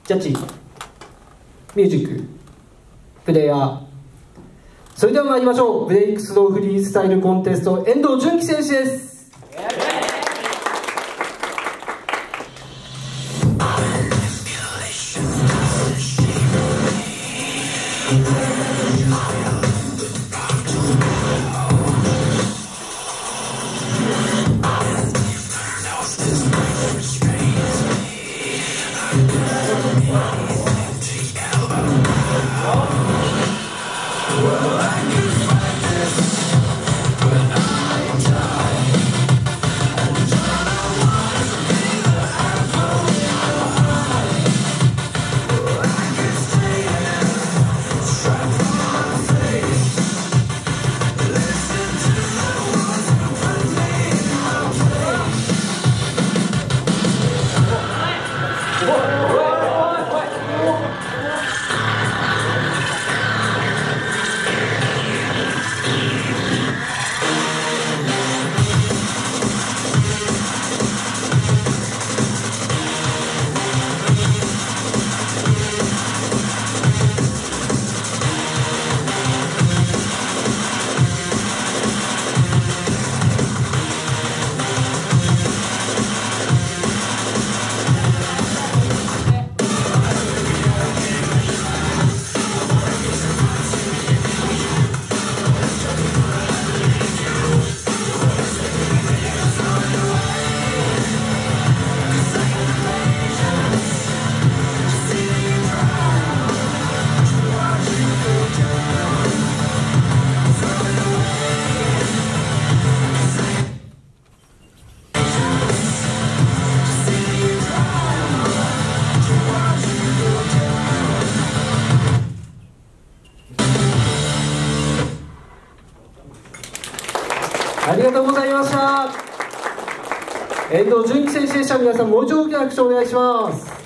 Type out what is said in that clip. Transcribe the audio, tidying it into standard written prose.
ジャッジ、ミュージック、プレイヤー。それでは参りましょう。ブレイクスローフリースタイルコンテスト、遠藤純喜選手です。ありがとうございました。遠藤純喜選手でした。皆さんもう一度大きな拍手をお願いします。